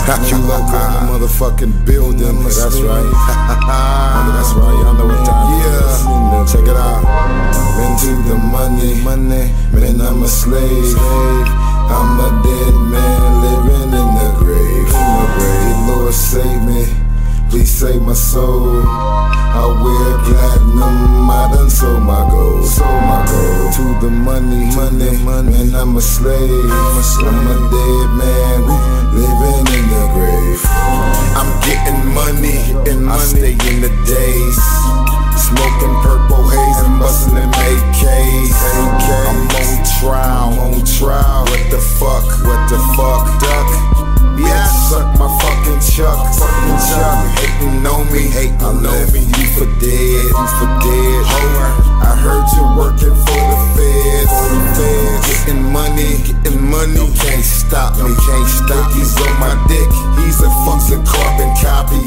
You loco in the motherfucking building. That's right. That's right. Y'all know what time it is. Yeah. Check it out. Been to the money. Man, I'm a slave. I'm a dead man living in the grave. Lord save me. Please save my soul. I wear platinum, I done sold my gold. To the money, man, I'm a slave. I'm a dead man, living in the grave. I'm getting money, I stay in the days. Smoking purple haze and bustin' them AKs. I'm on trial. What the fuck, duck? Yeah, suck my fucking chuck. Hating on me, you for dead, Hoer, I heard you working for the feds. Getting money, you can't stop me, He's on my dick, he's a fucking carbon copy.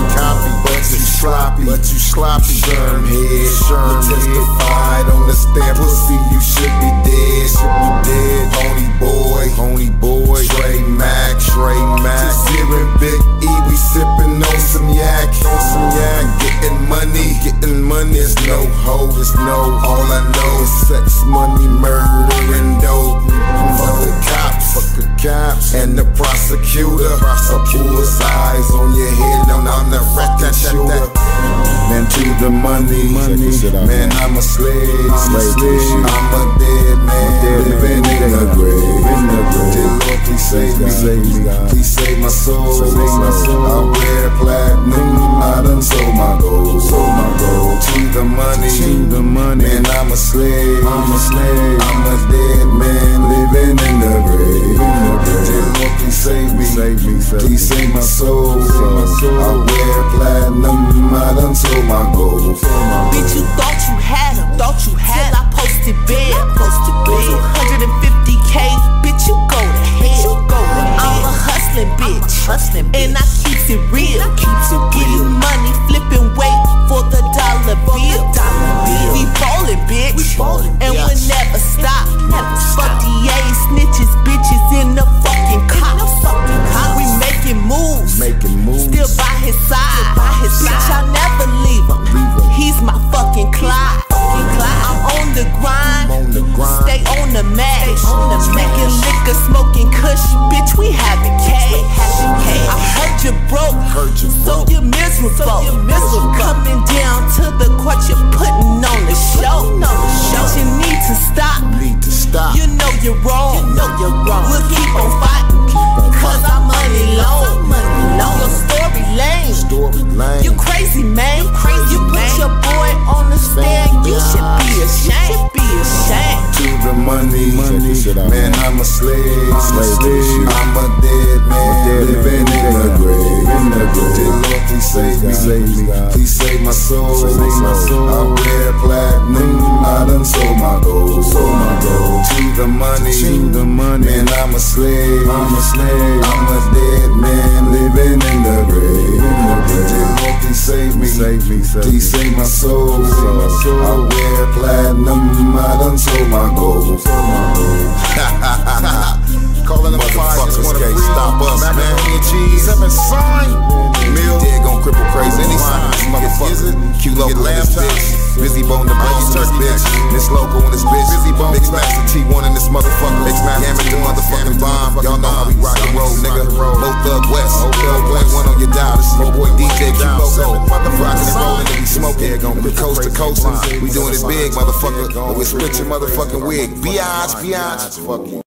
But you sloppy, Sherm head, testified on the stand, pussy, you should be dead, Honey boy, Trey Mac, just hearing Big E, we sippin' on some yak, getting money, there's no hope, all I know is sex, money, murder, and dope. Fuck the cops, and the prosecutor, Pull's eyes on your head, on the record shooter. Man, to the money, man, I'm a slave, I'm a dead man, living in the grave. Dear Lord, please save me, please save my soul. I wear platinum, I done sold my gold. To the money, man, I'm a slave, I'm a dead man, living in the grave. Dear Lord, please save me, please save my soul. I wear platinum, I done sold my gold. Bitch, you thought you had him, till I posted bail. 250K, bitch, you go to hell. I'm a hustling bitch, and I keeps it real. Getting money, flipping weight for the dollar bill. We ballin', bitch, and we'll never stop. Fuck DA, snitches, bitches in the fucking cops. We making moves, still by his side. Bitch, I'll never leave him. He's my fucking Clyde. I'm on the grind, stay on the mat. Making liquor, smoking kush, bitch, we having cash. I heard you broke, so you're miserable. Coming down to the court, you're putting on the show. Bitch, you need to stop. You know you're wrong. We'll keep on fighting, cause our money long. Your story lame. You crazy, man. You put your boy on the stand. You should be ashamed. To the money, man, I'm a slave. I'm a dead man, living in the grave. Dear Lord, please save me, please save my soul. I wear platinum, I done sold my gold. To the money, man, I'm a slave. I'm a dead man, living in the grave. Dear Lord, please save me, please save my soul. I wear platinum, I done sold my gold. Calling them motherfuckers can't stop us, man. Macaroni and cheese, 7 sign. meal, dead gon' cripple crazy. Any sign, motherfucker. Q local in this bitch. Busy bone the boss in this bitch. This local in this bitch. Busy bone. Mix Master T1 in this motherfucker. Mix Master the motherfucking bomb. Y'all know how we rock and roll, nigga. Low Thug West. 0.1 on your dial. This is your boy DJ Q loco. Rockin' and rollin' and we smoking. We coast to coast. We doing it big, motherfucker. But we switching motherfucking wig. Biatch. Fuck you.